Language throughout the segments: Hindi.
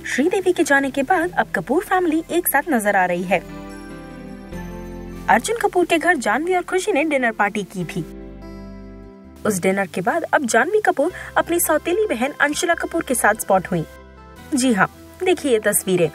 श्रीदेवी के जाने के बाद अब कपूर फैमिली एक साथ नजर आ रही है। अर्जुन कपूर के घर जानवी और खुशी ने डिनर पार्टी की थी। उस डिनर के बाद अब जानवी कपूर अपनी सौतेली बहन अंशुला कपूर के साथ स्पॉट हुई। जी हाँ, देखिए ये तस्वीरें।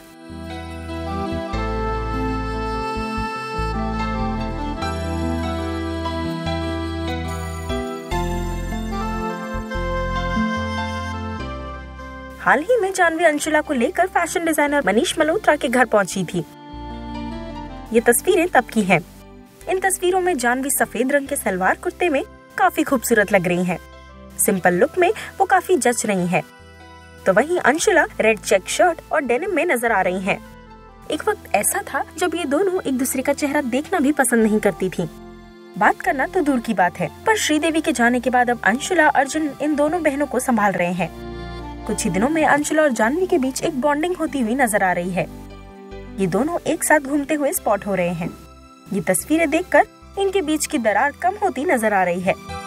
हाल ही में जानवी अंशुला को लेकर फैशन डिजाइनर मनीष मल्होत्रा के घर पहुंची थी। ये तस्वीरें तब की हैं। इन तस्वीरों में जानवी सफेद रंग के सलवार कुर्ते में काफी खूबसूरत लग रही हैं। सिंपल लुक में वो काफी जच रही हैं। तो वहीं अंशुला रेड चेक शर्ट और डेनिम में नजर आ रही हैं। एक वक्त ऐसा था जब ये दोनों एक दूसरे का चेहरा देखना भी पसंद नहीं करती थी। बात करना तो दूर की बात है, पर श्रीदेवी के जाने के बाद अब अंशुला अर्जुन इन दोनों बहनों को संभाल रहे हैं। कुछ ही दिनों में अंशुला और जानवी के बीच एक बॉन्डिंग होती हुई नजर आ रही है। ये दोनों एक साथ घूमते हुए स्पॉट हो रहे हैं। ये तस्वीरें देखकर इनके बीच की दरार कम होती नजर आ रही है।